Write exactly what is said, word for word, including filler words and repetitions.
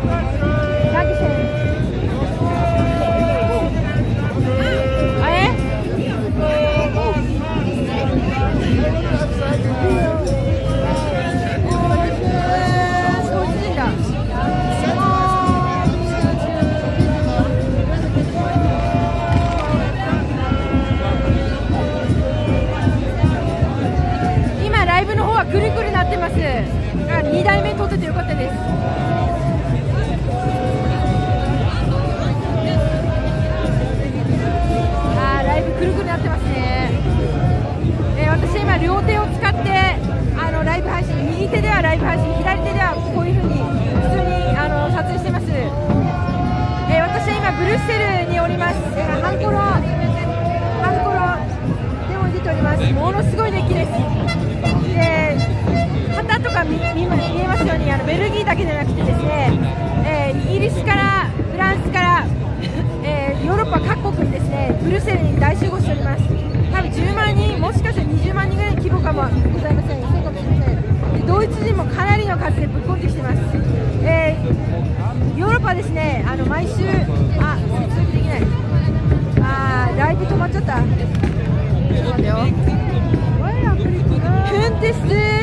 くるくるなってます。にだいめ撮っててよかったです。あー、ライブくるくるなってますね。えー、私今両手を使ってあのライブ配信、右手ではライブ配信、左手ではこういう風に普通にあの撮影してます。えー、私は今ブルッセルにおります。えー、ハンコロハンコロでも出ております。ものすごい熱気です。で、旗とか 見, 見, 見えますようにあのベルギーだけじゃなくてですね、えー、イギリスからフランスから、えー、ヨーロッパ各国にですねブルッセルに大集合しております。多分じゅうまんにん、もしかしたらにじゅうまんにんぐらいの規模かもございません。そうかもしれません。でドイツ人もかなりの数でぶっ込んできています。えー、ヨーロッパはですねあの毎週あ接続できないあーライブ止まっちゃった。ちょっと待ってよ。Punkt ist